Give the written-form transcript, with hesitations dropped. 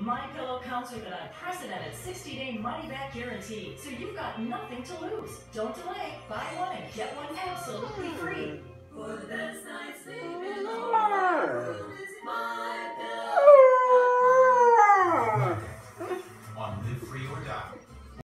MyPillow comes with an unprecedented 60-day money-back guarantee, so you've got nothing to lose. Don't delay. Buy one and get one absolutely free.